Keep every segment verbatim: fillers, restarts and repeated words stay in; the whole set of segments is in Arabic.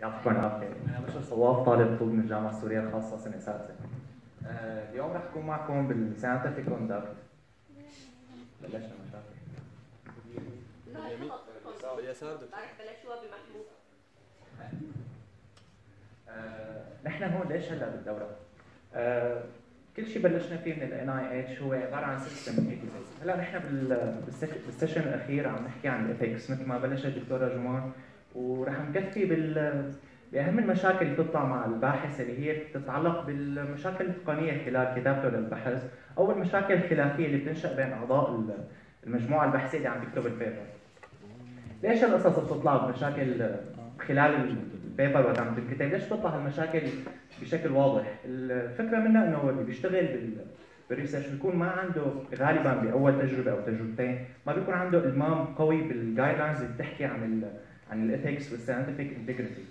يعطيكم العافية، أنا بشر صواف طالب طب من الجامعة السورية الخاصة سنة سادسة. آه، اليوم رح أكون معكم بالساينتفك كوندكت. بلشنا مشاكل. باليمين باليسار دكتور. بلشوها بمحمود. آه، نحن هون ليش هلا بالدورة؟ آه، كل شيء بلشنا فيه من ال إن آي إتش هو عبارة عن سيستم إيه تو زد. هلا نحن بالسيشن الأخير عم نحكي عن الإثكس مثل ما بلشت الدكتورة جمان، ورح نكفي بال بأهم المشاكل اللي بتطلع مع الباحث اللي هي بتتعلق بالمشاكل التقنية خلال كتابته للبحث أو المشاكل الخلافية اللي بتنشأ بين أعضاء المجموعة البحثية اللي عم تكتب البيبر. ليش القصص بتطلع بمشاكل خلال البيبر وقت عم تنكتب؟ ليش بتطلع هالمشاكل بشكل واضح؟ الفكرة منها إنه اللي بيشتغل بال بالريسيرش بيكون ما عنده غالبا باول تجربه او تجربتين ما بيكون عنده المام قوي بالجايد لاينز اللي بتحكي عن ال عن الاثكس والساينتفك انتجريتي.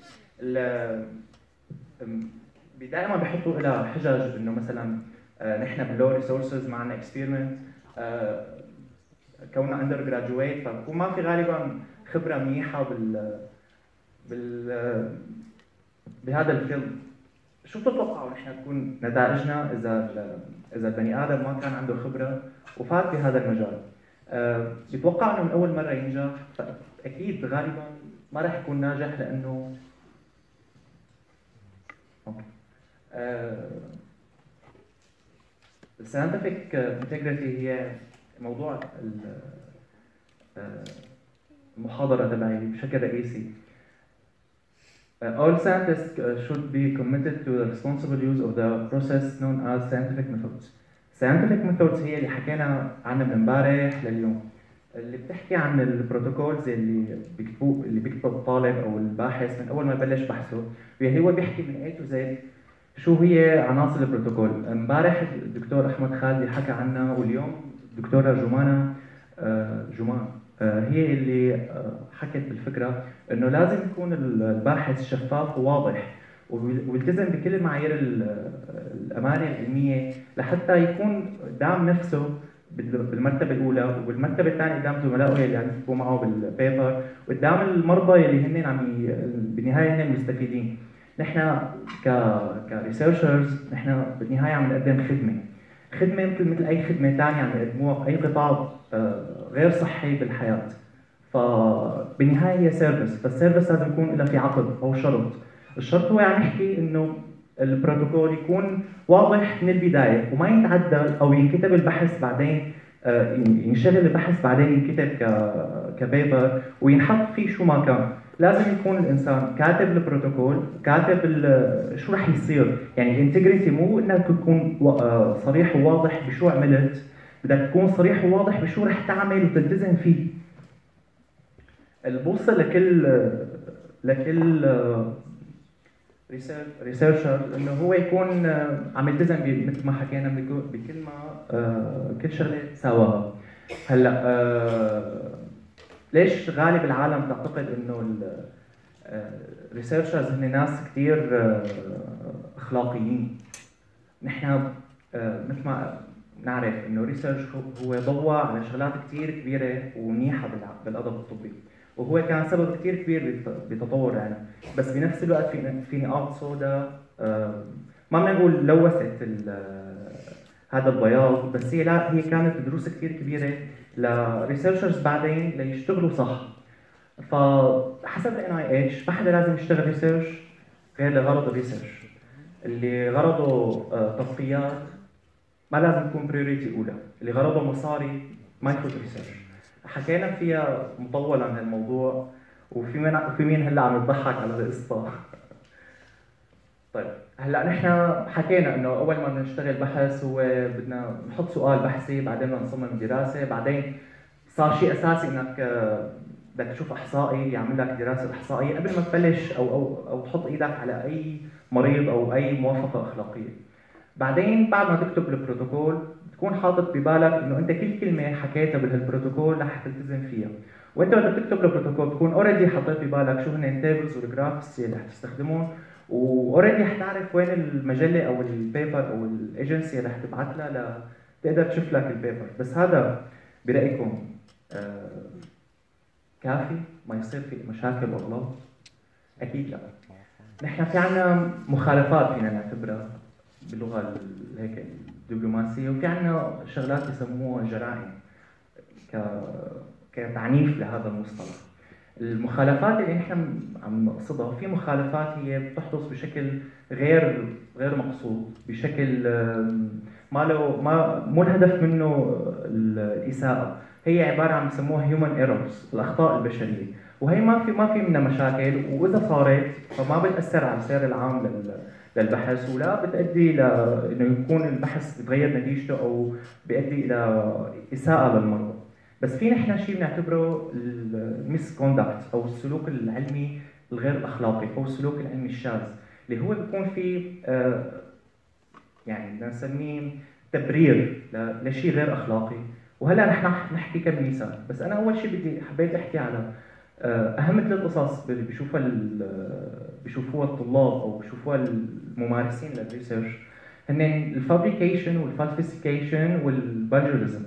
دائما بيحطوا لها حجج انه مثلا آه نحن بلو ريسورسز ما عندنا اكسبيرمنت، آه كوننا اندر جراجويت فبكون ما في غالبا خبره منيحه بال بال بهذا الفيلد. شو بتتوقعوا نحن تكون نتائجنا اذا اذا البني ادم ما كان عنده خبره وفات بهذا المجال؟ أه بتوقع انه من اول مره ينجح؟ فاكيد غالبا ما راح يكون ناجح لانه الساينتفك انتجريتي هي موضوع المحاضره تبعي بشكل رئيسي. Uh, all scientists uh, should be committed to the responsible use of the process known as scientific methods. Scientific methods هي اللي حكينا عنها من امبارح لليوم، اللي بتحكي عن البروتوكولز اللي بيكتبوه اللي بيكتبه الطالب او الباحث من اول ما يبلش بحثه، واللي هو بيحكي من A to Z شو هي عناصر البروتوكول. امبارح الدكتور احمد خالدي حكى عنها، واليوم الدكتوره جمانه آه جمان هي اللي حكت بالفكره انه لازم يكون الباحث شفاف وواضح ويلتزم بكل المعايير الامانه العلميه لحتى يكون قدام نفسه بالمرتبه الاولى، وبالمرتبه الثانيه قدام زملائه اللي عم يكتبوا معه بالبيبر، وقدام المرضى اللي هن عم بالنهايه هن المستفيدين. نحن ك كريسيرشرز نحن بالنهايه عم نقدم خدمه خدمه مثل مثل اي خدمه ثانيه عم يقدموها باي قطاع غير صحي بالحياه. فبالنهايه هي سيرفيس، فالسيرفيس لازم يكون لها في عقد او شرط. الشرط هو عم يحكي انه البروتوكول يكون واضح من البدايه وما يتعدل او ينكتب البحث بعدين ينشغل البحث بعدين ينكتب كبيبر وينحط فيه شو ما كان. لازم يكون الانسان كاتب البروتوكول، كاتب شو رح يصير، يعني الانتجريتي مو انك تكون صريح وواضح بشو عملت، بدك تكون صريح وواضح بشو رح تعمل وتلتزم فيه. البوصه لكل لكل ريسيرشر انه هو يكون عم يلتزم مثل ما حكينا بكل ما كل شغله سواها. هلا ليش غالب العالم تعتقد انه الريسيرشرز هن ناس كثير اخلاقيين؟ نحن مثل ما نعرف انه الريسيرش هو ضوى على شغلات كثير كبيره ومنيحه بالادب الطبي، وهو كان سبب كثير كبير بتطور العلم، بس بنفس الوقت في في نقاط سوداء ما بدنا نقول لوثت هذا البياض، بس هي لا هي كانت دروس كثير كبيره لريسيرشرز بعدين ليشتغلوا صح. فحسب ال إن آي إتش ما حدا لازم يشتغل ريسيرش غير لغرض الريسيرش. اللي غرضه تطبيقات ما لازم يكون بريوريتي اولى، اللي غرضه مصاري ما يفوت ريسيرش. حكينا فيها مطولا عن الموضوع، وفي مين وفي مين هلا عم يضحك على القصه. طيب هلا نحن حكينا انه اول ما بدنا نشتغل بحث هو بدنا نحط سؤال بحثي، بعدين بدنا نصمم دراسه، بعدين صار شيء اساسي انك بدك تشوف احصائي يعمل لك دراسه احصائيه قبل ما تبلش او او او تحط ايدك على اي مريض او اي موافقه اخلاقيه. بعدين بعد ما تكتب البروتوكول تكون حاطط ببالك انه انت كل كلمه حكيتها بهالبروتوكول رح تلتزم فيها، وانت وقت بتكتب البروتوكول تكون اوريدي حطيت ببالك شو هن التيبلز والجرافس اللي رح تستخدمهم، واوريدي حتعرف وين المجله او البيبر او الايجنسي اللي رح تبعث لها لتقدر تشوف لك البيبر. بس هذا برايكم آه كافي ما يصير في مشاكل واغلاط؟ اكيد لا. نحن في عنا مخالفات فينا نعتبرها باللغه ال- هيك الدبلوماسيه، وفي عنا شغلات يسموها جرائم ك كتعنيف لهذا المصطلح. المخالفات اللي نحن عم نقصدها، في مخالفات هي بتحدث بشكل غير غير مقصود، بشكل آم، ما له ما مو الهدف منه الاساءه، هي عباره عن بسموها هيومن ايرورز، الاخطاء البشريه، وهي ما في ما في منها مشاكل، واذا صارت فما بتاثر على السير العام لل للبحث، ولا بتؤدي لانه يكون البحث بتغير نتيجته او بيؤدي الى اساءه للمرضى. بس في نحن شيء بنعتبره الميس كوندكت او السلوك العلمي الغير الاخلاقي او السلوك العلمي الشاذ، اللي هو بيكون فيه آه، يعني بدنا نسميه تبرير ل- لشيء غير اخلاقي. وهلا نحن رح نحكي كم مثال، بس انا اول شيء بدي حبيت احكي على آه، اهم ثلاث قصص اللي بيشوفها ال- بيشوفوها الطلاب او بيشوفوها الممارسين للريسيرش، هن الفابريكيشن والفالسيفيكيشن والباجوريزم.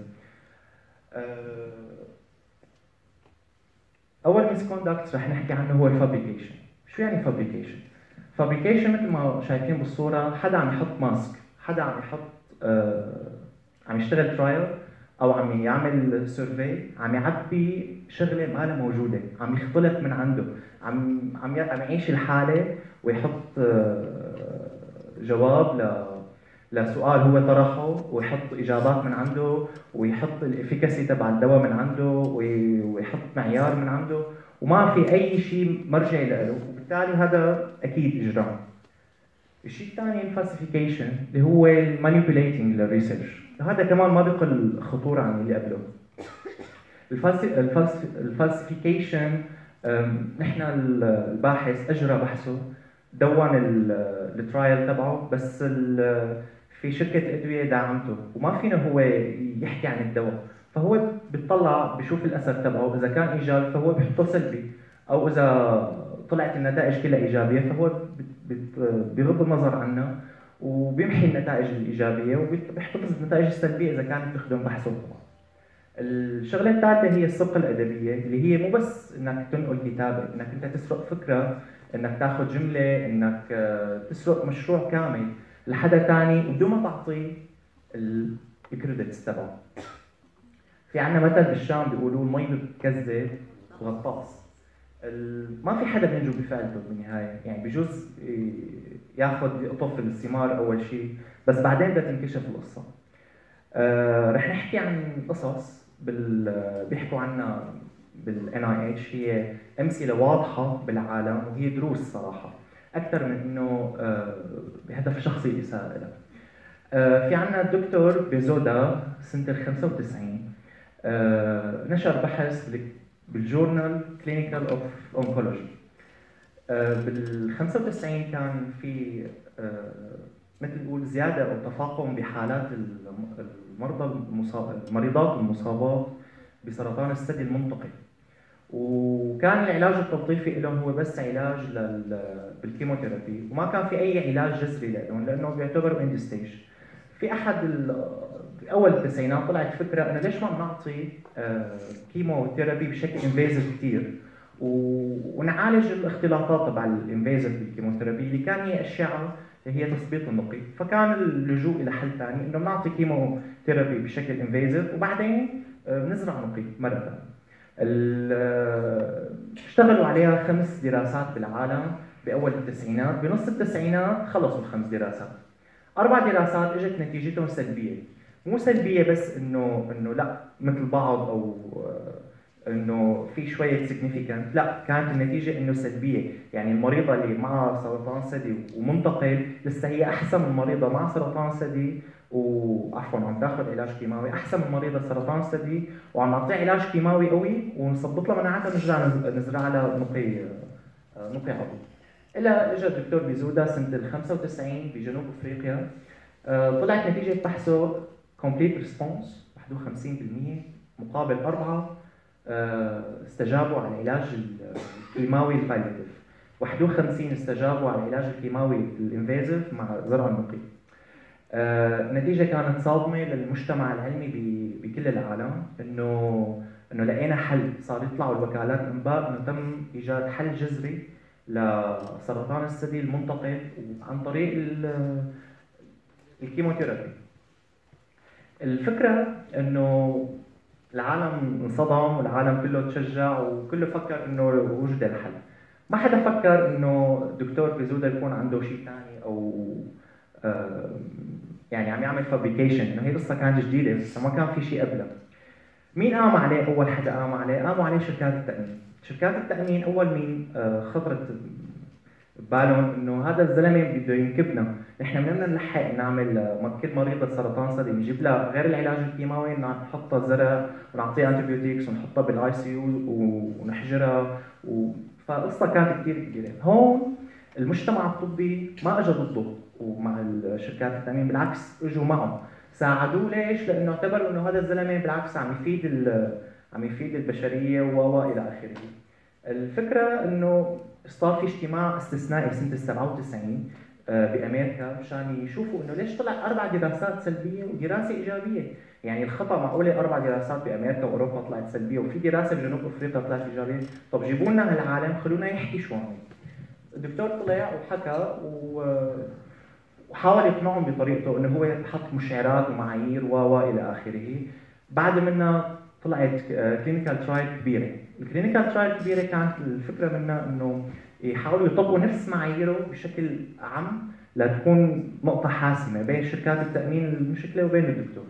اول مسكوندكت رح نحكي عنه هو الفابريكيشن. شو يعني فابريكيشن؟ فابريكيشن مثل ما شايفين بالصوره، حدا عم يحط ماسك، حدا عم يحط آه عم يشتغل ترايل او عم يعمل سيرفي، عم يعبي شغله ما لها موجوده، عم يختلط من عنده، عم عم ي- عم يعيش الحاله ويحط آه جواب ل لسؤال هو طرحه، ويحط اجابات من عنده، ويحط الافيكاسي تبع الدواء من عنده، وي- ويحط معيار من عنده، وما في اي شيء مرجع له، وبالتالي هذا اكيد اجرام. الشيء الثاني الفالسيفيكيشن، اللي هو المانيبيوليتنج للريسيرش، هذا كمان ما بيقل خطوره عن اللي قبله. الفالسيفيكيشن، نحن الباحث اجرى بحثه، دون ال- الترايل تبعه، بس ال- في شركه ادويه دعمته، وما فينا هو يحكي عن الدواء، فهو بيطلع بشوف الاثر تبعه، اذا كان ايجابي فهو بيحطه سلبي، او اذا طلعت النتائج كلها ايجابيه فهو بت- بت- بغض النظر عنها وبيمحي النتائج الايجابيه وبيحتفظ بالنتائج السلبيه اذا كانت تخدم بحثه طبعا. الشغله الثالثه هي السبقه الادبيه، اللي هي مو بس انك تنقل كتابه، انك انت تسرق فكره، انك تاخذ جمله، انك آه، تسرق مشروع كامل لحدا ثاني بدون ما تعطيه الكريدتس تبعه. في عندنا مثل بالشام بيقولوا المي بتكذب غطاس. ال- ما في حدا بينجو بفعلته بالنهايه، يعني بجوز ياخذ يقطف الثمار اول شيء، بس بعدين بدها تنكشف القصه. آه، رح نحكي عن قصص بال بيحكوا عنها بالان اي اتش، هي امثله واضحه بالعالم، وهي دروس صراحه اكثر من انه آه، بهدف شخصي اساءه لها. آه، في عندنا الدكتور بيزودا سنه ال خمسة وتسعين آه، نشر بحث بال- بالجورنال كلينيكال اوف اونكولوجي. بال خمسة وتسعين كان في آه، مثل نقول زياده او تفاقم بحالات الم- المرضى المصاب المريضات المصابات بسرطان الثدي المنطقي، وكان العلاج التلطيفي لهم هو بس علاج لل... بالكيموثيرابي، وما كان في اي علاج جذري لهم لانه بيعتبروا اند ستيج. في احد ال... اول التسعينات طلعت فكره انه ليش ما بنعطي آه، كيموثيرابي بشكل انفيزيف كثير، و... ونعالج الاختلاطات تبع الانفيزيف بالكيموثيرابي اللي كان هي اشعه هي تثبيط النقي، فكان اللجوء الى حل ثاني انه بنعطي كيموثيرابي بشكل انفيزيف وبعدين آه، بنزرع نقي مره ثانيه. ال- اشتغلوا عليها خمس دراسات بالعالم باول التسعينات، بنص التسعينات خلصوا الخمس دراسات. اربع دراسات اجت نتيجتهم سلبيه، مو سلبيه بس انه انه لا مثل بعض او آه، انه في شويه significant، لا كانت النتيجه انه سلبيه، يعني المريضه اللي معها سرطان ثدي ومنتقل لسه هي احسن من المريضه مع سرطان ثدي وعفوا عم تاخذ علاج كيماوي، احسن من مريضه سرطان ثدي وعم نعطيها علاج كيماوي قوي ونثبط لها مناعتها ونرجع نزرع لها نقي آه، نقي عضوي. الى اجى الدكتور بيزودا سنه ال خمسة وتسعين بجنوب افريقيا، آه، طلعت نتيجه بحثه كومبليت ريسبونس واحد وخمسين بالمئة مقابل اربعه آه، استجابوا على العلاج الكيماوي الباليتيف، واحد وخمسين استجابوا على العلاج الكيماوي الانفيزيف مع زرع النقي. آه، النتيجة كانت صادمة للمجتمع العلمي ب- بكل العالم، انه انه لقينا حل، صار يطلعوا الوكالات انباء انه تم ايجاد حل جذري لسرطان الثدي المنتقل عن طريق الكيموثيرابي. الفكرة إنه العالم انصدم والعالم كله تشجع وكله فكر إنه وجد الحل. ما حدا فكر إنه الدكتور بيزودا يكون عنده شيء ثاني أو آه يعني عم يعمل فابريكيشن، إنه هي قصة كانت جديدة بس ما كان في شيء قبلها. مين قام عليه؟ أول حدا قام عليه قاموا عليه شركات التأمين. شركات التأمين أول مين آه خطرت ببالهم إنه هذا الزلمة بده ينكبنا، نحن بدنا نلحق نعمل كل مريضة سرطان ثدي نجيب لها غير العلاج الكيماوي نحطها زرع ونعطيها انتيبيوتيكس ونحطها بالاي سي يو ونحجرها و... فقصة كانت كثير كبيرة. هون المجتمع الطبي ما اجى ضده ومع الشركات التأمين، بالعكس اجوا معه ساعدوه. ليش؟ لانه اعتبروا انه هذا الزلمة بالعكس عم يفيد ال... عم يفيد البشرية و الى اخره. الفكرة انه صار في اجتماع استثنائي سنة سبعة وتسعين بامريكا مشان يشوفوا انه ليش طلع اربع دراسات سلبيه ودراسه ايجابيه، يعني الخطا معقوله اربع دراسات بامريكا واوروبا طلعت سلبيه وفي دراسه بجنوب افريقيا طلعت ايجابيه، طب جيبوا لنا هالعالم خلونا يحكي شو عمل. الدكتور طلع وحكى وحاول يقنعهم بطريقته انه هو حط مشعرات ومعايير و الى اخره. بعد منها طلعت كلينيكال ترايل كبيره. الكلينيكال ترايل كبيره كانت الفكره منها انه يحاولوا يطبقوا نفس معاييره بشكل عام لتكون نقطة حاسمة بين شركات التأمين المشكلة وبين الدكتور.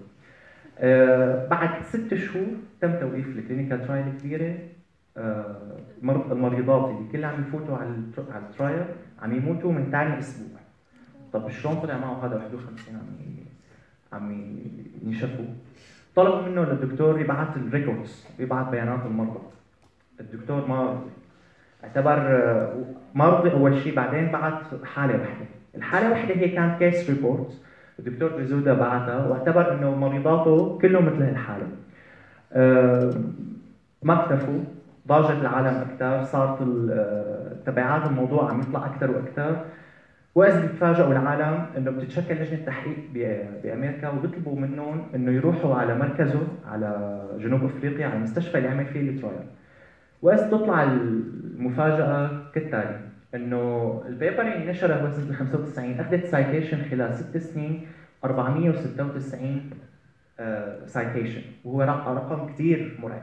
آه بعد ست شهور تم توقيف الكلينيكال ترايل الكبيرة. آه المريضات اللي كلها عم يفوتوا على على الترايل عم يموتوا من ثاني أسبوع. طب شلون طلع معه هذا واحد وخمسين عم عم ينشفوا؟ طلبوا منه للدكتور يبعث الريكوردز، يبعث بيانات المرضى. الدكتور ما اعتبر ما رضي اول شيء، بعدين بعت حاله واحده، الحاله واحده هي كانت كيس ريبورت، الدكتور بيزودا بعتها واعتبر انه مريضاته كلهم مثل هالحاله. أه ما اكتفوا، ضاجت العالم اكثر، صارت تبعات الموضوع عم يطلع اكثر واكثر، واذ بيتفاجئوا العالم انه بتتشكل لجنه تحقيق بامريكا وبيطلبوا منهم انه يروحوا على مركزه على جنوب افريقيا على المستشفى اللي عمل فيه الترايل. وإذ تطلع المفاجأة كالتالي، إنه البيبر اللي نشرها سنة خمسة وتسعين أخذت سايتيشن خلال ست سنين أربعمئة وستة وتسعين سايتيشن، وهو رقم كثير مرعب.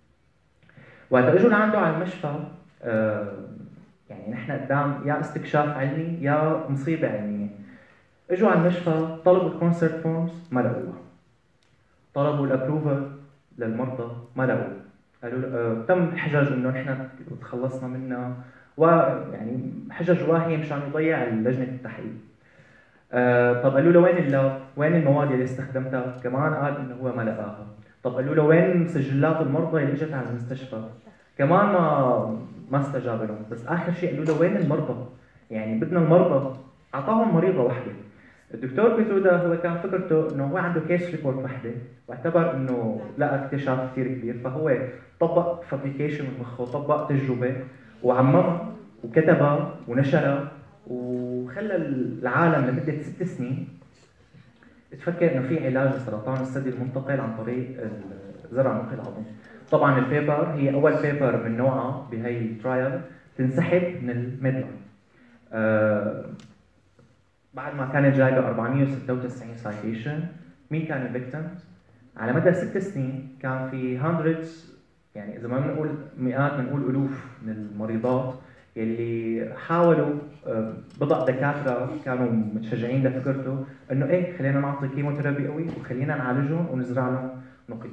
وقت اجوا لعنده على المشفى آه يعني نحن قدام يا استكشاف علمي يا مصيبة علمية. اجوا على المشفى طلبوا الكونسرت فورمز ما لقوها، طلبوا الابروفل للمرضى ما لقوها، قالوا آه تم حجج انه نحن تخلصنا منها، ويعني حجج واهية مشان يضيع لجنة التحقيق. آه طب قالوا له وين اللاب؟ وين المواد اللي استخدمتها؟ كمان قال انه هو ما لقاها. طب قالوا له وين سجلات المرضى اللي اجت على المستشفى؟ كمان ما ما استجاب لهم. بس اخر شيء قالوا له وين المرضى؟ يعني بدنا المرضى. اعطاهم مريضه واحده. الدكتور بيزودا هو كان فكرته انه هو عنده كيس ريبورت واحده، واعتبر انه لقى اكتشاف كثير كبير، فهو طبق فابريكيشن من مخه، طبق تجربه وعممها وكتبها ونشرها، وخلى العالم لمده ست سنين تفكر انه في علاج لسرطان الثدي المنتقل عن طريق زرع مخ العظم. طبعا البيبر هي اول بيبر من نوعها بهي الترايل تنسحب من الميدلاين. آه بعد ما كانت جايبه أربعمئة وستة وتسعين سايتيشن. مين كان الفيكتيمز؟ على مدى ست سنين كان في هاندردز، يعني اذا ما بنقول مئات بنقول الوف من المريضات يلي حاولوا بضع دكاتره كانوا متشجعين لفكرته انه ايه خلينا نعطي كيموثيرابي قوي وخلينا نعالجهم ونزرع لهم نقي.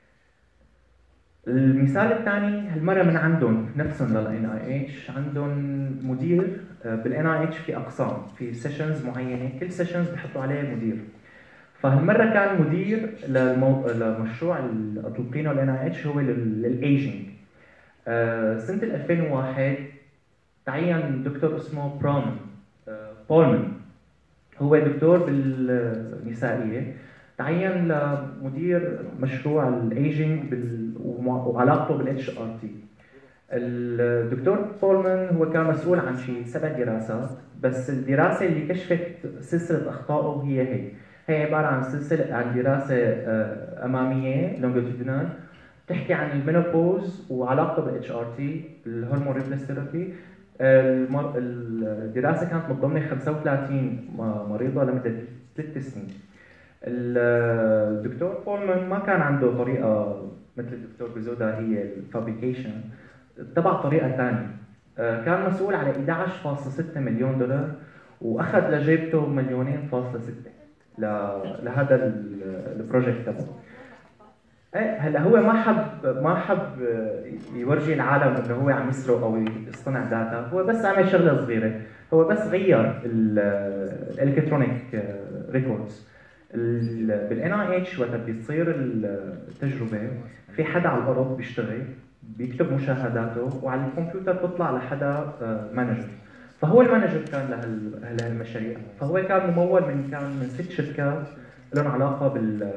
المثال الثاني هالمره من عندهم نفسهم لل إن آي إتش، عندهم مدير بال إن آي إتش في اقسام، في سيشنز معينه، كل سيشنز بحطوا عليه مدير. فهالمره كان مدير للمو... لمشروع التلقين ال إن آي إتش هو للايجينج. سنه ألفين وواحد تعين دكتور اسمه برامن بولمان، هو دكتور بالنسائيه، تعين لمدير مشروع الايجينج بال... وعلاقته بالاتش ار تي. الدكتور بولمان هو كان مسؤول عن شيء سبع دراسات، بس الدراسه اللي كشفت سلسله اخطائه هي هي هي عباره عن سلسله عن دراسه اماميه لونجيتودينال تحكي عن المينوبوز وعلاقته بالاتش ار تي، الهرمون ريبليس ثيرابي، المر... الدراسة كانت متضمنة خمسة وثلاثين مريضة لمدة ثلاث سنين. الدكتور كولمان ما كان عنده طريقة مثل الدكتور بزودا هي الفابريكيشن، اتبع طريقة ثانية. كان مسؤول على إحدى عشر فاصلة ستة مليون دولار وأخذ لجيبته مليونين فاصلة ستة لهذا البروجكت تبعه. ايه هلا هو ما حب ما حب يورجي العالم انه هو عم يسرق او يصطنع داتا، هو بس عمل شغله صغيره، هو بس غير الالكترونيك ريكوردز. بالان اي اتش وقت بيصير التجربه في حدا على الارض بيشتغل بيكتب مشاهداته وعلى الكمبيوتر بتطلع لحدا مانجر، فهو المانجر كان لهالمشاريع، فهو كان ممول من كان من ست شركات لهم علاقه بال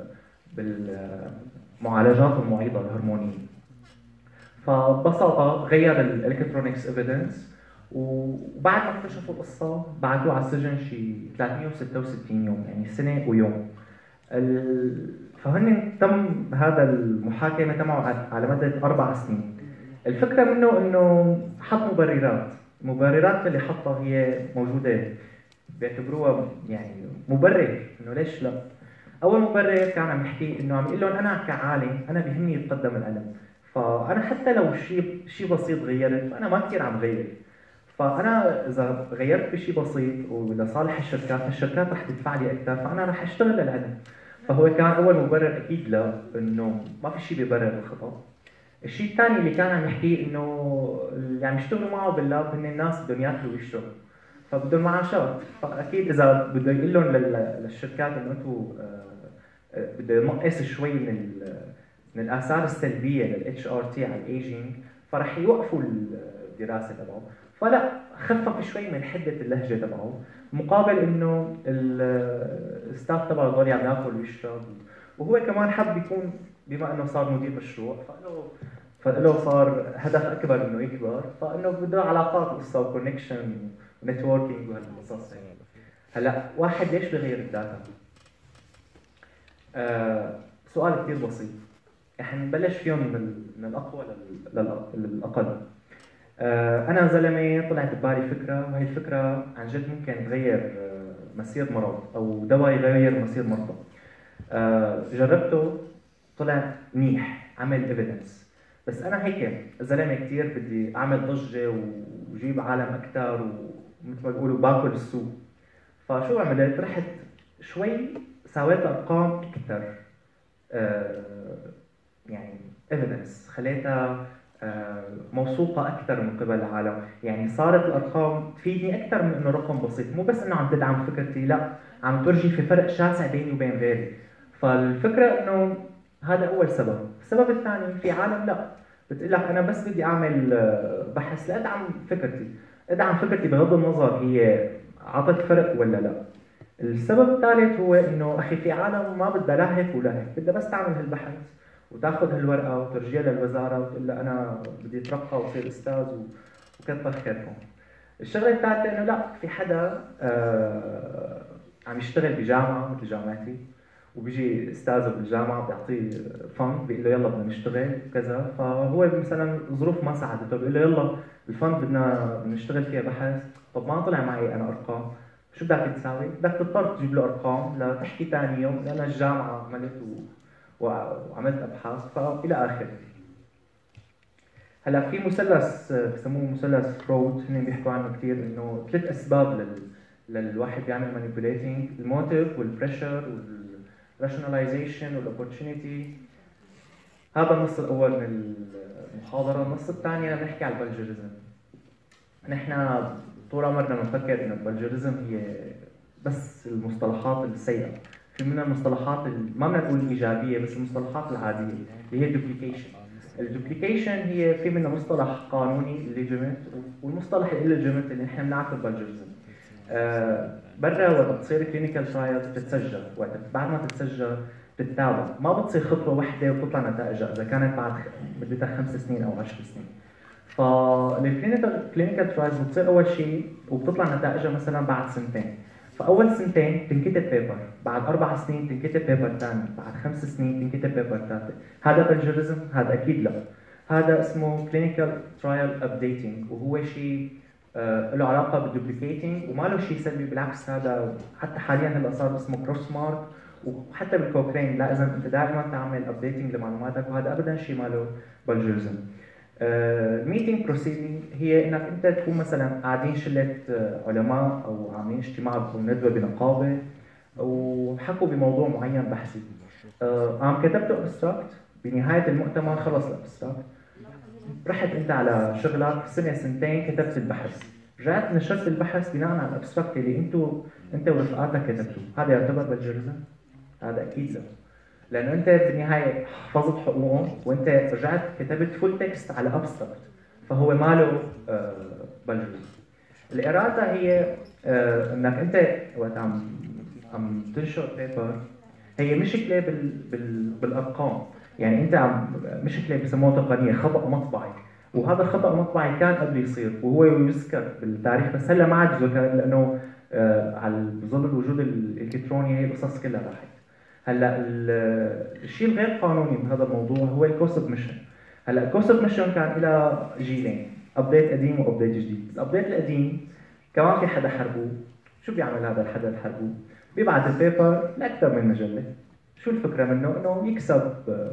بالمعالجات المعيضه الهرمونيه. فببساطه غير الالكترونكس ايفيدنس، وبعد ما اكتشفوا القصه بعثوه على السجن شي ثلاثمئة وستة وستين يوم، يعني سنه ويوم. فهن تم هذا المحاكمه تبعه على مده اربع سنين. الفكره منه انه حط مبررات، المبررات اللي حطها هي موجوده بيعتبروها يعني مبرر انه ليش لا. اول مبرر كان عم يحكي انه عم يقول لهم انا كعالم انا بيهمني يتقدم العلم، فانا حتى لو شيء شيء بسيط غيرت فانا ما كثير عم غير، فانا اذا غيرت بشيء بسيط ولصالح الشركات الشركات رح تدفع لي اكثر، فانا رح اشتغل للعلم. فهو كان اول مبرر اكيد لا، انه ما في شيء بيبرر الخطا. الشيء الثاني اللي كان عم يحكيه انه اللي عم يشتغلوا معه باللاب هن الناس بدهم ياكلوا ويشربوا، فبدهم معاشات، فاكيد اذا بده يقول لهم للشركات انه انتم بده ينقص شوي من من الاثار السلبيه للاتش ار تي على الايجينج، فرح يوقفوا الدراسه تبعه. فلا خفف شوي من حده اللهجه تبعه، مقابل انه الستاف تبعه ضل عم ياكل ويشرب، وهو كمان حب يكون بما انه صار مدير مشروع فله فله صار هدف اكبر انه يكبر، فانه بده علاقات قصه وكونكشن ونتوركينج وهالقصص. هلا واحد ليش بغير الداتا؟ آه سؤال كثير بسيط، احنا نبلش فيهم من من الاقوى للاقل. آه انا زلمه طلعت ببالي فكره، وهي الفكره عن جد ممكن تغير مسير مرض او دواء يغير مسير مرضى. آه جربته طلع منيح، عمل ايفيدنس، بس انا هيك زلمه كثير بدي اعمل ضجه وجيب عالم اكثر ومثل ما بيقولوا باكل السوق. فشو عملت؟ رحت شوي سويت ارقام اكثر، آه يعني ايفيدنس، خليتها آه موثوقه اكثر من قبل العالم، يعني صارت الارقام تفيدني اكثر من انه رقم بسيط، مو بس انه عم تدعم فكرتي، لا عم ترجي في فرق شاسع بيني وبين غيري. فالفكره انه هذا اول سبب. السبب الثاني في عالم لا بتقول لك انا بس بدي اعمل بحث لادعم فكرتي، ادعم فكرتي بغض النظر هي عطت فرق ولا لا. السبب الثالث هو انه اخي في عالم ما بدها لا هيك ولا هيك، بدها بس تعمل هالبحث وتاخذ هالورقه وترجيها للوزاره وتقول لها انا بدي اترقى وصير استاذ وكتر خيركم. الشغله الثالثه انه لا في حدا آه عم يشتغل بجامعه مثل جامعتي، وبيجي استاذه بالجامعه بيعطيه فند بيقول له يلا بدنا نشتغل وكذا، فهو مثلا الظروف ما ساعدته بيقول له يلا الفند بدنا نشتغل فيها بحث، طب ما طلع معي انا ارقام، شو بدك تساوي؟ بدك تضطر تجيب له ارقام لتحكي ثاني يوم لان الجامعه عملت وعملت ابحاث فالى اخره. هلا في مثلث بسموه مثلث فرود، هن بيحكوا عنه كثير، انه ثلاث اسباب لل للواحد بيعمل مانيبيوليتنج، الموتيف والبريشر والراشناليزيشن والاوبورتونيتي. هذا النص الاول من المحاضره. النص الثاني انا بنحكي على البلجرزم. نحن طول عمرنا بنفكر انه البلجرزم هي بس المصطلحات السيئه، في منها المصطلحات ما بدنا نقول ايجابيه بس المصطلحات العاديه اللي هي دوبليكيشن. الدوبليكيشن هي في منها مصطلح قانوني الليجيمنت، والمصطلح الليجيمنت اللي نحن بنعرفه البلجرزم. آه برا وقت بتصير كلينيكال ترايلز بتتسجل، وقت بعد ما تتسجل بتتابع، ما بتصير خطوه واحده وبتطلع نتائجها اذا كانت بعد مدتها خمس سنين او عشر سنين. فالكلينيكال كلينيكال ترايلز بتصير اول شيء وبتطلع نتائجها مثلا بعد سنتين. فاول سنتين تنكتب بيبر، بعد اربع سنين تنكتب بيبر ثاني، بعد خمس سنين تنكتب بيبر ثالثه. هذا بلجرزم؟ هذا اكيد لا. هذا اسمه clinical trial updating، وهو شيء آه له علاقه بالدوبليكيتنج وما له شيء سلبي، بالعكس هذا حتى حاليا هلا صار اسمه كروس مارك، وحتى بالكوكرين لازم انت دائما تعمل ابديتنج لمعلوماتك، وهذا ابدا شيء ما له بلجرزم. الميتنج uh, بروسيدنج هي انك انت تكون مثلا قاعدين شله علماء او عاملين اجتماع او ندوه بنقابه وحكوا بموضوع معين بحثي. uh, قام كتبتوا ابستراكت، بنهايه المؤتمر خلص الابستراكت، رحت انت على شغلك سنه سنتين كتبت البحث، رجعت نشرت البحث بناء على الابستراكت اللي انتوا انت ورفقاتك كتبتوه، هذا يعتبر بلجرزم؟ هذا اكيد لا، لانه انت بالنهايه حفظت حقوقهم وانت رجعت كتبت فول تكست على ابستراكت، فهو ما له آه بلجرزم. الاراده هي آه انك انت وقت عم عم تنشر بيبر هي مشكله بال بال بالارقام، يعني انت عم مشكله بسموها تقنيه خطا مطبعي، وهذا الخطا المطبعي كان قبل يصير وهو يذكر بالتاريخ، بس هلا ما عاد يذكر لانه آه على ظل الوجود الالكتروني هي القصص كلها راحت. هلا الشيء الغير قانوني بهذا الموضوع هو الكو سبمشن. هلا الكو سبمشن كان له جيلين، ابديت قديم وابديت جديد. الابديت القديم كمان في حدا حربوه، شو بيعمل هذا الحدا اللي حربوه؟ بيبعث البيبر لاكثر من مجله، شو الفكره منه؟ انه يكسب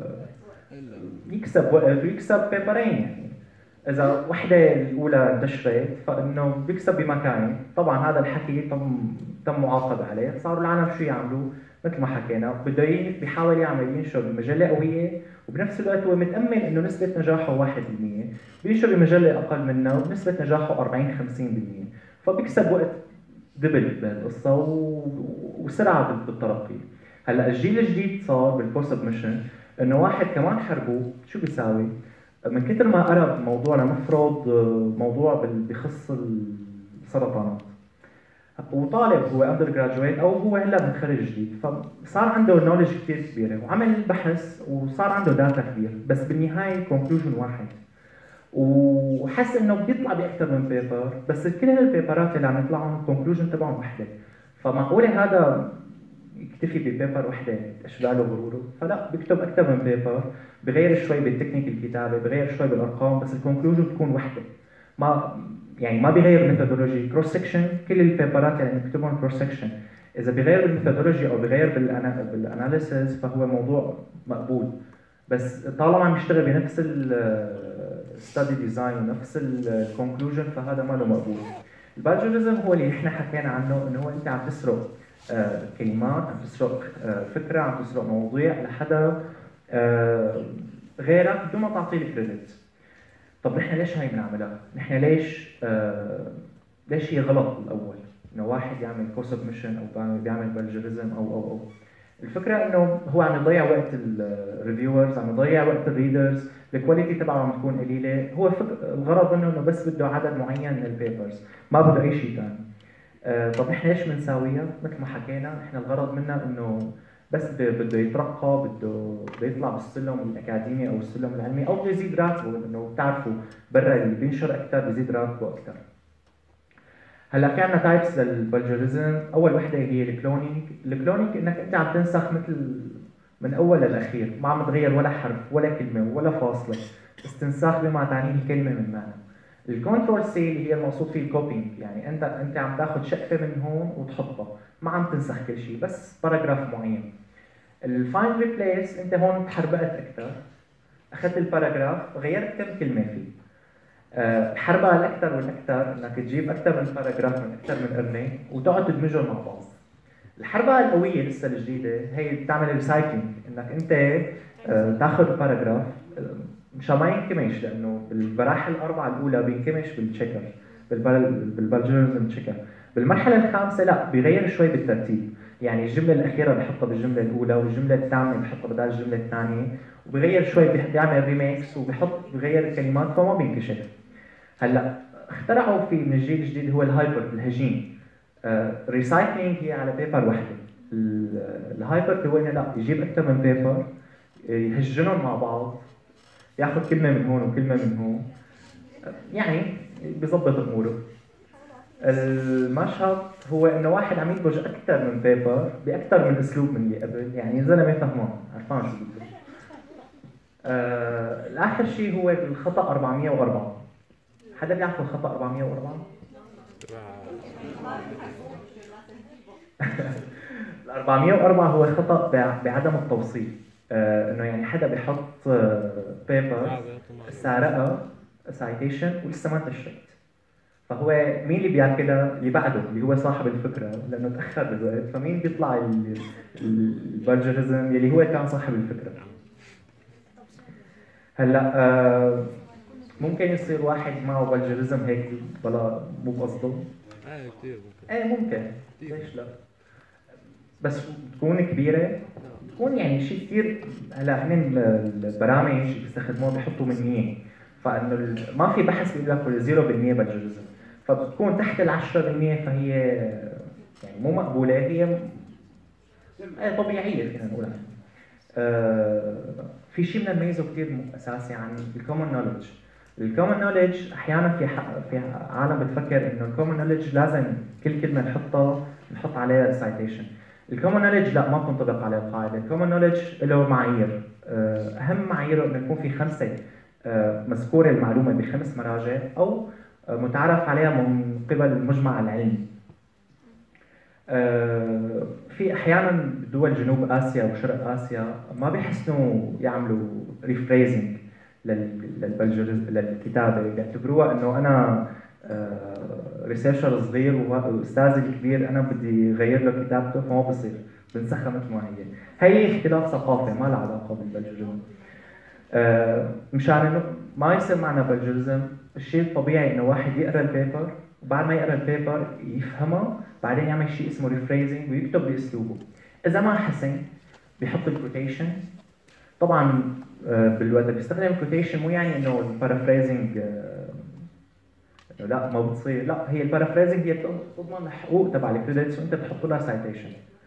يكسب وقت ويكسب بيبرين، يعني اذا وحده الاولى انتشرت فانه بيكسب بمكانه. طبعا هذا الحكي تم تم معاقبه عليه، صاروا العالم شو يعملوا؟ مثل ما حكينا بده بيحاول يعمل ينشر بمجله قويه وبنفس الوقت هو متامن انه نسبه نجاحه واحد بالمئة، بينشر بمجله اقل منه وبنسبه نجاحه أربعين خمسين بالمئة، فبيكسب وقت دبل بهالقصه وسرعه بالترقي. هلا الجيل الجديد صار بالكو سبمشن انه واحد كمان حربه، شو بيساوي؟ من كثر ما قرب موضوع لنفرض موضوع بخص السرطانات وطالب هو اندر جراجويت او هو هلا متخرج جديد، فصار عنده نولج كثير كبيره وعمل بحث وصار عنده داتا كبير، بس بالنهايه كونكلوجن واحد، وحس انه بيطلع باكثر من بيبر، بس كل البيبرات اللي عم يطلعوا كونكلوجن تبعهم وحده، فمعقوله هذا يكتفي ببيبر وحده اشبع له غروره؟ فلا، بيكتب اكثر من بيبر، بغير شوي بالتكنيك الكتابه، بغير شوي بالارقام، بس الكونكلوجن بتكون وحده، ما يعني ما بغير ميثودولوجي. كروس سكشن كل البيبرات اللي بنكتبهم كروس سكشن، اذا بغير بالميثودولوجي او بغير بالاناليسيس فهو موضوع مقبول، بس طالما عم يشتغل بنفس الستادي ديزاين ونفس الكونكلوجن فهذا ما له مقبول. البلجرزم هو اللي احنا حكينا عنه، انه هو انت عم تسرق آه كلمات، عم تسرق آه فكره، عم تسرق مواضيع لحدا آه غيرك بدون ما تعطيه الكريدت. طب نحن ليش هاي بنعملها؟ نحن ليش آه ليش هي غلط بالاول؟ انه واحد يعمل كو سبمشن او بيعمل بلجرزم او او او الفكره انه هو عم يضيع وقت الريفيورز، عم يضيع وقت الريدرز، الكواليتي تبعه عم تكون قليله، هو الغرض منه انه بس بده عدد معين من البيبرز، ما بده اي شيء ثاني. آه طب نحن ليش بنساويها؟ مثل ما حكينا نحن الغرض منها انه بس بده يترقى، بده بده يطلع بالسلم الاكاديمي او السلم العلمي، او بده يزيد راتبه، انه بتعرفوا برا اللي بينشر اكثر بيزيد راتبه اكثر. هلا في عندنا تايبس للبلجرزم، اول وحده هي الكلونينج. الكلونينج انك انت عم تنسخ مثل من اول للاخير، ما عم تغير ولا حرف ولا كلمه ولا فاصله، استنساخ بما تعنيه الكلمه من معنى. الكنترول سي اللي هي المقصود فيه الكوبينج، يعني انت انت عم تاخذ شقفه من هون وتحطها، ما عم تنسخ كل شيء بس باراجراف معين. الفايند ريبليس انت هون تحربقت اكثر، اخذت الباراجراف غيرت كم كلمه فيه. أه حربها الاكثر والاكثر انك تجيب اكثر من باراجراف من اكثر من قرنه وتقعد تدمجهم مع بعض. الحربة القوية لسه الجديدة هي بتعمل ريسايكلينج، انك انت أه تاخذ باراجراف مشان ما ينكمش، لانه بالمراحل الاربعه الاولى بينكمش بالتشيكر بالبلجرزم تشيكر. بالمرحله الخامسه لا، بيغير شوي بالترتيب، يعني الجمله الاخيره بحطها بالجمله الاولى والجمله الثامنه بحطها بدال الجمله الثانيه، وبيغير شوي بيعمل ريميكس وبحط بيغير الكلمات فما بينكشف. هلا اخترعوا في من الجيل الجديد هو الهايبر الهجين. ريسايكلينج هي على بيبر وحده. الهايبر هو انه لا، يجيب اكثر من بيبر يهجنهم مع بعض، ياخذ كلمه من هون وكلمه من هون، يعني بيظبط اموره. المشهد هو انه واحد عم يدمج اكثر من بيبر باكثر من اسلوب من اللي قبل، يعني الزلمه فهمان عرفان شو بده. آه، الآخر شيء هو الخطأ أربعمية وأربعة. حدا بيعرف الخطأ أربعمية وأربعة؟ ال أربعمية وأربعة هو خطأ بع- بعدم التوصيل. آه، انه يعني حدا بيحط بيبر سارقها سايتيشن ولسه ما انتشرت. فهو مين اللي بياكلها؟ اللي بعده، اللي هو صاحب الفكره، لانه تاخر بالوقت. فمين بيطلع ال- البلجرزم يلي هو كان صاحب الفكره. هلا آه، ممكن يصير واحد معه بلجرزم هيك بلا مو بقصده. ايه كثير ممكن. ايه ممكن، كتير. ليش لا؟ بس تكون كبيره، تكون يعني شيء كثير. هلا هن البرامج اللي بيستخدموها بيحطوا من مية، فانه ال- ما في بحث بيقول لك صفر بالمية بلجرزم، فبتكون تحت ال عشرة بالمية، فهي يعني مو مقبوله، هي ايه طبيعيه فينا نقول عنها. آه، في شيء بدنا نميزه كثير اساسي عن الكومن نوليدج. الكومن نوليدج احيانا في ح- في عالم بتفكر انه الكومن نوليدج لازم كل كلمه نحطها نحط عليها سايتيشن. الكومن نوليدج لا، ما بتنطبق على القاعده. الكومن نوليدج له معايير. آه، اهم معاييره انه يكون في خمسه آه، مذكوره المعلومه بخمس مراجع او آه، متعارف عليها من قبل المجمع العلمي. آه، في احيانا بدول جنوب اسيا وشرق اسيا ما بيحسنوا يعملوا ريفريزنج للكتابه، بيعتبروها انه انا ريسيرشر صغير واستاذي الكبير انا بدي غير له كتابته، فما بصير، بنسخها مثل ما هي. هي اختلاف ثقافه ما لها علاقه بالبلجرزم. آه، مشان انه ما يصير معنا بلجرزم، الشيء الطبيعي انه واحد يقرا البيبر، وبعد ما يقرا البيبر يفهمها، بعدين يعمل شيء اسمه ريفريزنج ويكتب باسلوبه. اذا ما حسن بيحط الكوتيشن. طبعا آه، بالوقت اللي بيستخدم الكوتيشن مو يعني انه البارافريزنج انه لا ما بتصير، لا، هي البارافريزنج هي بتضمن الحقوق تبع الكريدتس وانت بتحط لها سايتيشن.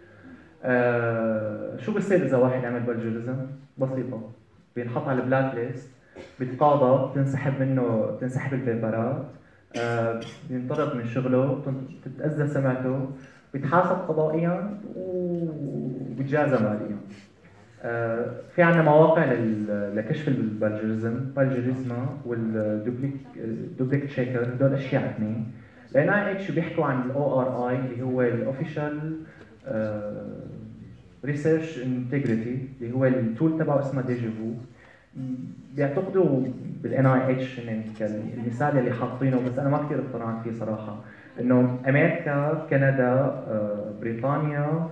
آه، شو بصير اذا واحد عمل بلجرزم؟ بسيطه، بينحط على البلاك ليست، بيتقاضى، بتنسحب منه بتنسحب البيبرات، آه، بينطرد من شغله، بتتأذى سمعته، بيتحاسب قضائيا وبيتجازى ماليا. آه، في عندنا مواقع لل- لكشف البلجرزم، بلجرزما والدوبليك تشيكر، هدول اشياء اثنين. ال إن آي إتش بيحكوا عن الاو ار اي اللي هو الاوفيشال ريسيرش انتجريتي، اللي هو التول تبعه اسمه ديجافو. بيعتقدوا بال إن آي إتش المثال اللي حاطينه، بس انا ما كثير اقتنعت فيه صراحه، انه امريكا، كندا، آه، بريطانيا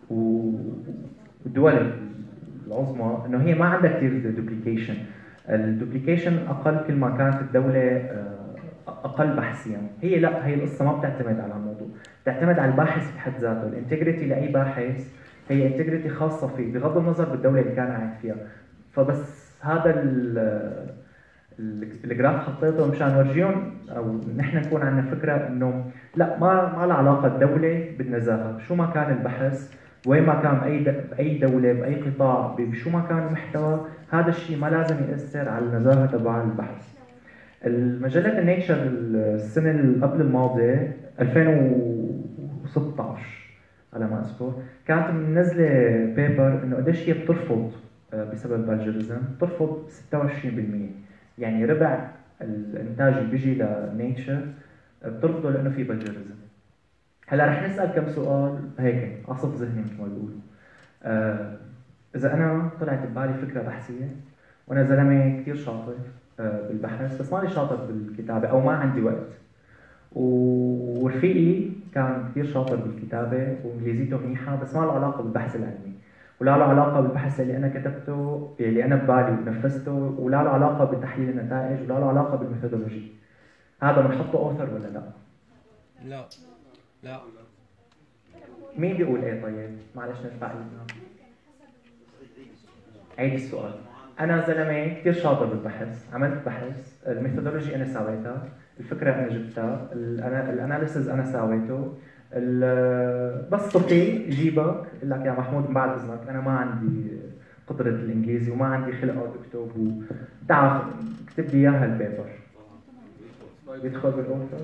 والدول العظمى انه هي ما عندها كثير دوبليكيشن. الدوبليكيشن اقل كل ما كانت الدوله آه، اقل بحثيا. هي لا، هي القصه ما بتعتمد على الموضوع، بتعتمد على الباحث بحد ذاته. الانتجريتي لاي باحث هي انتجريتي خاصه فيه بغض النظر بالدوله اللي كان قاعد فيها. فبس هذا الجراف حطيته مشان نورجيهم او نحن نكون عندنا فكره انه لا، ما ما لها علاقه الدوله بالنزاهه، شو ما كان البحث، وين ما كان باي باي دوله باي قطاع، بشو ما كان المحتوى، هذا الشيء ما لازم ياثر على النزاهه تبع البحث. المجله النيتشر السنه اللي قبل الماضيه ألفين وستة عشر على ما اذكر، كانت منزله بيبر انه قديش هي بترفض بسبب البلجرزم، بترفض ستة وعشرين بالمية، يعني ربع الانتاج اللي بيجي لنيتشر بترفضه لانه في بلجرزم. هلا رح نسال كم سؤال هيك عصف ذهني مثل ما بيقولوا. آه، اذا انا طلعت ببالي فكره بحثيه وانا زلمه كثير شاطر آه بالبحث، بس ماني شاطر بالكتابه او ما عندي وقت، ورفيقي كان كثير شاطر بالكتابه وانجليزيته منيحه بس ما له علاقه بالبحث العلمي، ولا له علاقه بالبحث اللي انا كتبته اللي انا ببالي ونفذته، ولا له علاقه بتحليل النتائج، ولا له علاقه بالميثودولوجي، هذا بنحطه اوثر ولا لا؟ لا لا. مين بيقول ايه؟ طيب معلش نرفع ايدنا. عيد السؤال. انا زلمه كثير شاطر بالبحث، عملت بحث، الميثودولوجي انا سويتها، الفكره انا جبتها، الاناليسز انا سويته، بس صرتي يجيبك يقول لك يا محمود بعد اذنك انا ما عندي قدره الانجليزي وما عندي خلق اقعد اكتب، وتعال اكتب لي اياها البيبر. بيدخل بالاوثر.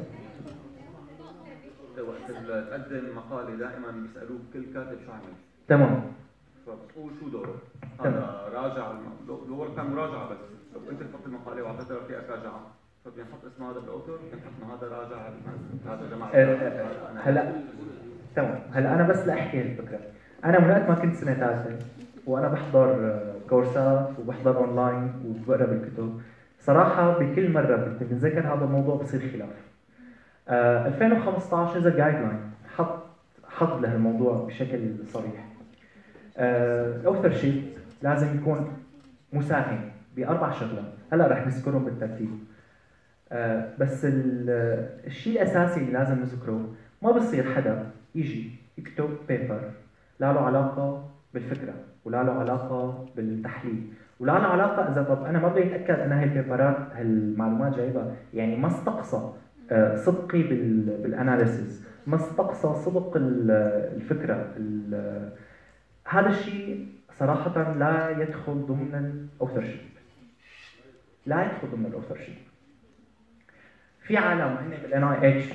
وقت تقدم مقاله دائما بيسالوك كل كاتب شو عمل. تمام. بتقول شو دوره؟ هذا راجع لو لو كان مراجعه بس لو انت كتبت المقاله واعطيت رفيقك راجعه فبينحط اسم هذا بالاوتر بينحط انه هذا راجع هذا جماعه. هلا تمام. هلا انا بس لاحكي الفكره، انا من وقت ما كنت سنه ثالثه وانا بحضر كورسات وبحضر اونلاين وبقرا بالكتب، صراحه بكل مره كنت بنذكر هذا الموضوع بصير خلاف. آه ألفين وخمسطعش نزل جايد لاين حط حط لهالموضوع بشكل صريح. الاوثر شيب لازم يكون مساهم باربع شغلات، هلا رح نذكرهم بالترتيب. آه بس الشيء الاساسي اللي لازم نذكره، ما بصير حدا يجي يكتب بيبر لا له علاقه بالفكره ولا له علاقه بالتحليل ولا له علاقه اذا طب انا ما بدي اتاكد ان هاي البيبرات هالمعلومات جايبها، يعني ما استقصى آه صدقي بالاناليسيس، ما استقصى صدق الفكره. هذا الشيء صراحه لا يدخل ضمن الاوثرشيب، لا يدخل ضمن الاوثرشيب. في عالم هن بالان اي اتش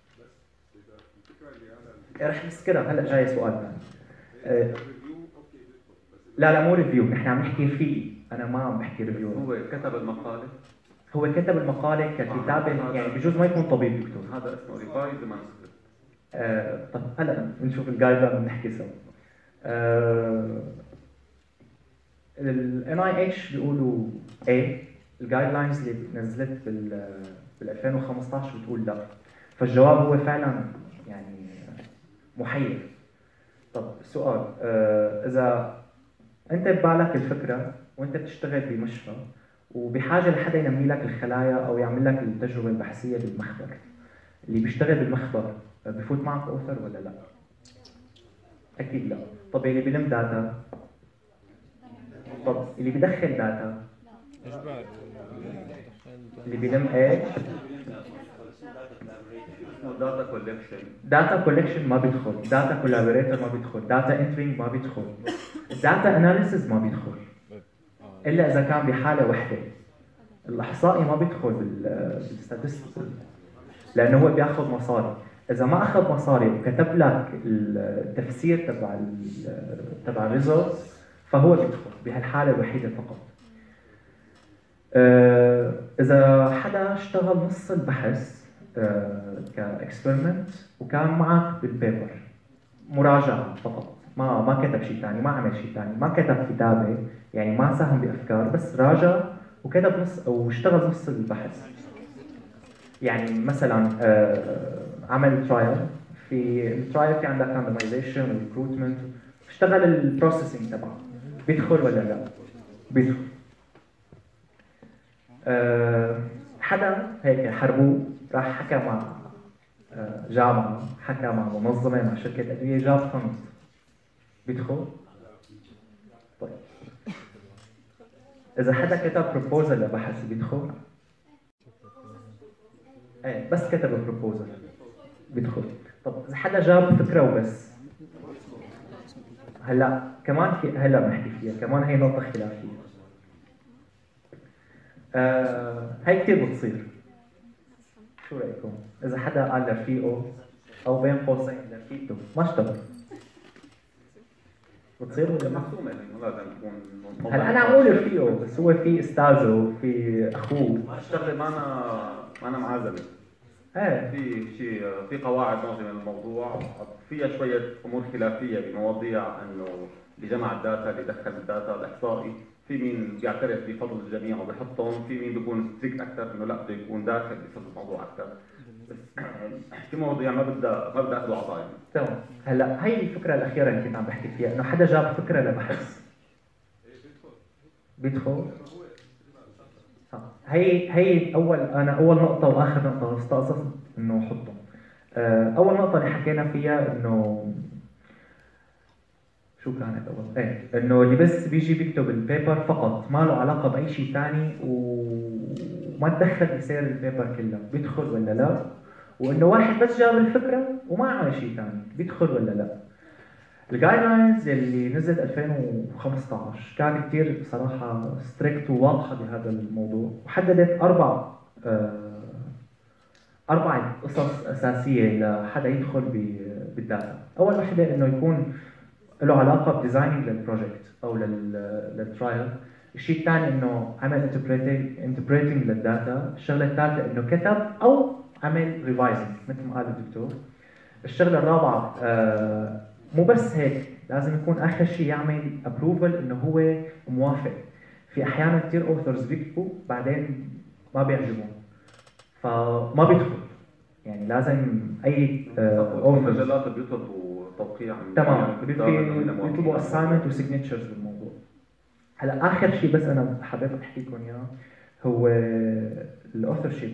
رح نذكرها هلا، جاي سؤال ثاني. أه لا لا مو ريفيو، نحن عم نحكي فيه، انا ما عم بحكي ريفيو. هو كتب المقاله هو كتب المقاله ككتابه، آه يعني بجوز ما يكون طبيب دكتور. هذا اسمه ريفايز مانسكريبت. أه طب هلا بنشوف الجايد لاين بنحكي سوا. ال إن آي إتش بيقولوا ايه، الجايد لاينز اللي نزلت بال بال ألفين وخمسطعش بتقول لا، فالجواب هو فعلا يعني محير. طب السؤال، آه اذا انت ببالك الفكره وانت بتشتغل بمشفى وبحاجه لحدا ينمي لك الخلايا او يعمل لك التجربه البحثيه بالمخبر، اللي بيشتغل بالمخبر بفوت معك اوثر ولا لا؟ اكيد لا. طب اللي بيلم داتا، طب اللي بدخل داتا، اللي بيلم ايش؟ داتا كولكشن. داتا كولكشن ما بيدخل، داتا كولابوريتور ما بيدخل، داتا انترينج ما بيدخل، داتا اناليسيس ما بيدخل الا اذا كان بحاله وحده. الاحصائي ما بيدخل بالستاتستكس لانه هو بياخذ مصاري. اذا ما اخذ مصاري وكتب لك التفسير تبع تبع الريزولتس فهو بيدخل بهالحاله الوحيده فقط. اذا حدا اشتغل نص البحث كاكسبيرمنت وكان معك بالبيبر مراجعه فقط، ما ما كتب شيء ثاني، ما عمل شيء ثاني، ما كتب كتابه، يعني ما ساهم بافكار، بس راجع وكتب نص او اشتغل نص البحث. يعني مثلا عمل ترايل، في الترايل في عندك راندمايزيشن وريكروتمنت، اشتغل البروسيسنج تبعه، بيدخل ولا لا؟ بيدخل. أه حدا هيك حربوه، راح حكى مع أه جامعه، حكى مع منظمه، مع شركه ادويه، جاب فند، بيدخل؟ طيب اذا حدا كتب بروبوزل لبحث بيدخل؟ ايه بس كتب بروبوزل بيدخل. طب اذا حدا جاب فكره وبس، هلا كمان في هلا بنحكي فيها، كمان هي نقطه خلافيه. آه هي كثير بتصير. شو رايكم؟ اذا حدا قال لرفيقه او بين قوسين لرفيقته ما اشتغل، بتصير ولا لا؟ محسومه انه لازم تكون. هلا انا عم اقول رفيقه، بس هو في استاذه وفي اخوه. الشغله ما انا ما انا معزله. ايه في شيء في قواعد ناظمه للموضوع، فيها شويه امور خلافيه بمواضيع انه اللي جمع الداتا، اللي دخل الداتا، الاحصائي، في مين بيعترف بفضل الجميع وبيحطهم، في مين بيكون ستريكت اكثر انه لا بده يكون داخل بفضل الموضوع اكثر. بس في مواضيع ما بدها ما بدها اخذ وعطاء. تمام. هلا هي الفكره الاخيره اللي كنت عم بحكي فيها، انه حدا جاب فكره لبحث بيدخل. هي هي اول انا اول نقطه واخر نقطه استقصدت انه احطهم. اول نقطه اللي حكينا فيها انه شو كانت اول؟ ايه انه اللي بس بيجي بيكتب البيبر فقط، ما له علاقه باي شيء ثاني وما تدخل بسير البيبر كلها، بيدخل ولا لا؟ وانه واحد بس جاب الفكره وما عمل شيء ثاني، بيدخل ولا لا؟ الجايد لاينز اللي نزلت ألفين وخمسطعش كان كثير بصراحه ستريكت وواضحه بهذا الموضوع، وحددت اربع آه اربع قصص اساسيه لحدا يدخل بالداتا. اول وحده انه يكون له علاقه بديزايننج للبروجكت او للترايل. الشيء الثاني انه عمل انتربريتنج للداتا. الشغله الثالثه انه كتب او عمل ريفايزنج مثل ما قال الدكتور. الشغله الرابعه آه مو بس هيك، لازم يكون اخر شيء يعمل ابروفل انه هو موافق. في احيانا كثير اوثرز بيكتبوا بعدين ما بيعجبهم فما بيدخل، يعني لازم اي اوثر المجلات بيطلبوا توقيع من تمام، بيطلبوا اساينمنت وسيجنتشرز بالموضوع. هلا اخر شيء بس انا حبيت احكي لكم اياه هو الاوثر شيب.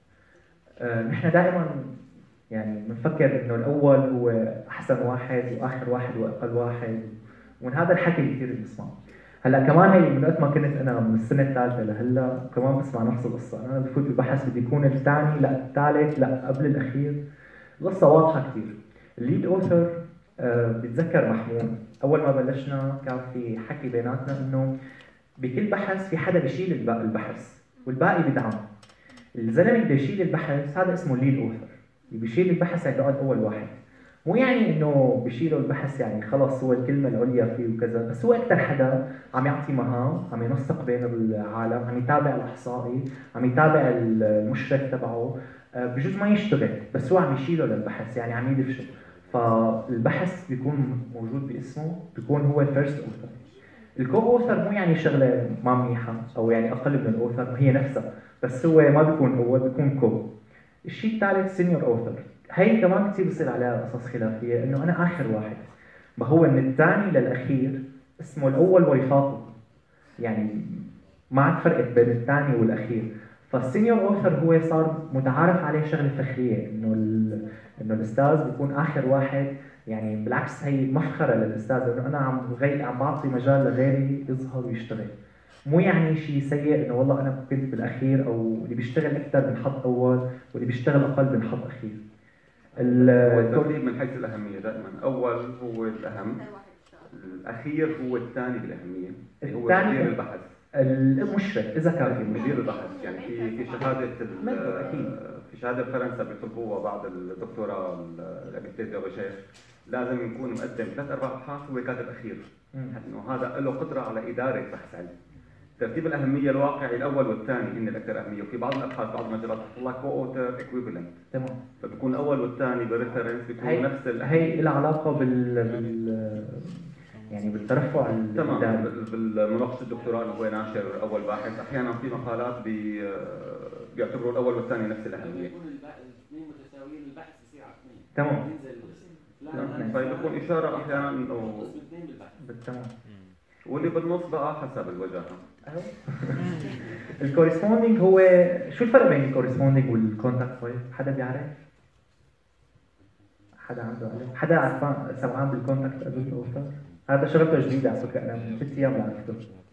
نحن دائما يعني بنفكر انه الاول هو احسن واحد واخر واحد واقل واحد، ومن هذا الحكي كثير بنسمعه. هلا كمان هي من وقت ما كنت انا من السنه الثالثه لهلا كمان بسمع نفس القصه. انا بفوت بالبحث بدي يكون الثاني، لا الثالث، لا قبل الاخير. القصه واضحه كثير. الليد اوثر أه بتذكر محمود اول ما بلشنا كان في حكي بيناتنا انه بكل بحث في حدا بيشيل البحث والباقي بيدعم. الزلمه اللي بيشيل البحث هذا اسمه الليد اوثر، اللي بيشيل البحث يعني بيقعد اول واحد. مو يعني انه بيشيلوا البحث يعني خلص هو الكلمه العليا فيه وكذا، بس هو اكثر حدا عم يعطي مهام، عم ينسق بين العالم، عم يتابع الاحصائي، عم يتابع المشرف تبعه. بجوز ما يشتغل بس هو عم يشيله للبحث، يعني عم يدفشه. فالبحث بيكون موجود باسمه، بيكون هو الفيرست اوثر. الكو اوثر مو يعني شغله ما منيحه او يعني اقل من الاوثر، هي نفسها، بس هو ما بيكون هو، بيكون كو. الشيء الثالث سينيور اوثر. هي كمان كثير بصير عليها قصص خلافيه، انه انا اخر واحد، ما هو من الثاني للاخير اسمه الاول ويفاقه، يعني ما عاد فرقت بين الثاني والاخير. فالسينيور اوثر هو صار متعارف عليه شغله فخريه، انه انه الاستاذ بيكون اخر واحد. يعني بالعكس هي مفخره للاستاذ انه انا عم غير عم بعطي مجال لغيري يظهر ويشتغل. مو يعني شيء سيء انه والله انا كنت بالاخير، او اللي بيشتغل اكثر بنحط اول واللي بيشتغل اقل بنحط اخير. الترتيب من حيث الاهميه دائما اول هو الاهم، الاخير هو الثاني بالاهميه، هو مدير البحث، المشرف اذا كان في مدير البحث. يعني في في شهاده في شهاده فرنسا بيطلبوها بعد الدكتوراه الابيتيزيا والشيخ، لازم يكون مقدم ثلاث اربع ابحاث هو كاتب اخير، انه هذا له قدره على اداره بحث علمي. ترتيب الاهميه الواقعي الاول والثاني هن الاكثر اهميه، وفي بعض الابحاث بعض المجالات بتحط لك كو اوثر ايكويفالنت، تمام، فبكون الاول والثاني بالريفرنس بيكون نفس ال... هي لها علاقه بال, بال... يعني بالترفع تمام. بالمناقشه الدكتوراه اللي هو ناشر اول باحث، احيانا في مقالات بي... بيعتبروا الاول والثاني نفس الاهميه. يكون الاثنين متساويين البحث يصير على اثنين. تمام. نعم، فبكون اشاره احيانا انه بالتمام. واللي بالنص بقى حسب الوجهه. الكورسبوندينج هو شو الفرق بين الكورسبوندينج والكونتاكت بوينت؟ حدا بيعرف؟ حدا عنده علم؟ حدا عرفان سمعان بالكونتاكت قبل الاوثر؟ هذا شغلته جديده على فكره، انا من ست ايام عرفته.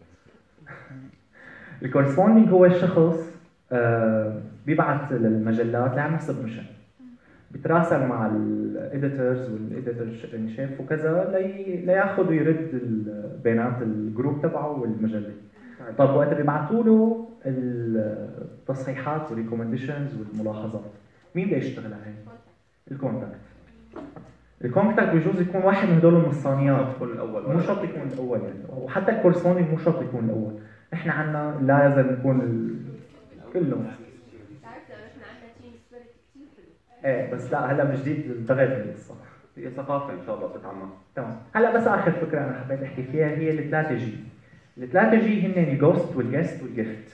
الكورسبوندينج هو الشخص آه بيبعث للمجلات ليعمل سبمشن، بيتراسل مع الاديتورز والاديتور شيف وكذا لي لياخذ ويرد بيانات الجروب تبعه والمجله. طب وقت بيبعثوا له التصحيحات والريكومنديشنز والملاحظات، مين بده يشتغل على هي؟ الكونتاكت. الكونتاكت بيجوز يكون واحد من هدول النصانيات، مو شرط يكون الاول يعني، وحتى الكورسبوندينج مو شرط يكون الاول. نحن عندنا لازم نكون ال... كلهم. ايه بس لا هلا من جديد انتغيت القصه، هي ثقافه ان شاء الله بتتعمق. تمام. هلا بس اخر فكره انا حبيت احكي فيها هي الثلاثه جي. الثلاثه جي هن الجوست والجست والجفت.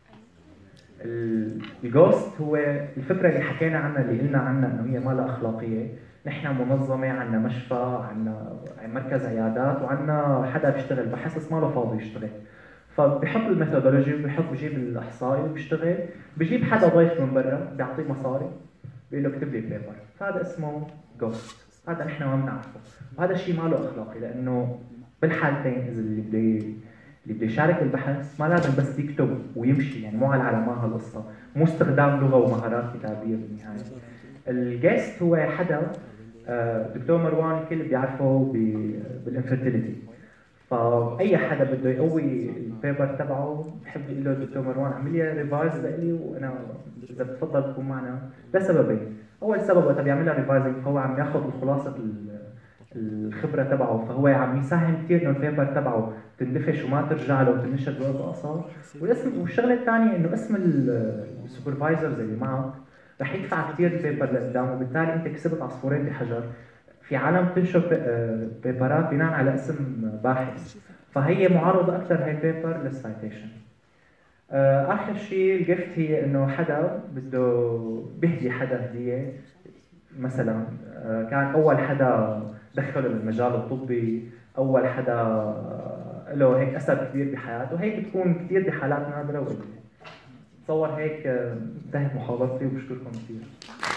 الجوست هو الفكره اللي حكينا عنها، اللي قلنا عنها انه هي ما لها اخلاقيه. نحن منظمه، عندنا مشفى، عندنا مركز عيادات، وعندنا حدا بيشتغل بحث بس ما له فاضي يشتغل، فبيحط الميثودولوجي وبيحط بجيب الاحصائي وبيشتغل، بجيب حدا ضيف من برا بيعطيه مصاري بيقول له اكتب لي بيبر، فهذا اسمه جوست. هذا نحن ما بنعرفه، وهذا الشيء ما له اخلاقي، لانه بالحالتين اذا اللي بده اللي بده يشارك بالبحث ما لازم بس يكتب ويمشي، يعني مو على العلامات هالقصه، مو استخدام لغه ومهارات كتابيه بالنهايه. الجيست هو حدا دكتور مروان الكل بيعرفه بالانفيرتيليتي، فاي حدا بده يقوي البيبر تبعه بحب يقول له دكتور مروان اعمل لي ريفايز لي، وانا اذا بتفضل تكون معنا لسببين. اول سبب وقت بيعملها ريفايزنج هو عم ياخذ خلاصه الخبره تبعه، فهو عم يساهم كثير انه البيبر تبعه تندفش وما ترجع له وتنشر بوقت اقصر. والاسم والشغله الثانيه انه اسم السوبرفايزرز اللي معك رح يدفع كثير البيبر لقدام، وبالتالي انت كسبت عصفورين بحجر. في عالم بتنشر بيبرات بناء على اسم باحث، فهي معرضه اكثر هاي البيبر للسايتيشن. اخر شيء الجفت هي انه حدا بده بيهدي حدا هديه، مثلا كان اول حدا دخله للمجال الطبي، اول حدا له هيك اثر كبير بحياته، هيك بتكون كثير بحالات نادره وقليله. بتصور هيك انتهت محاضرتي وبشكركم كثير.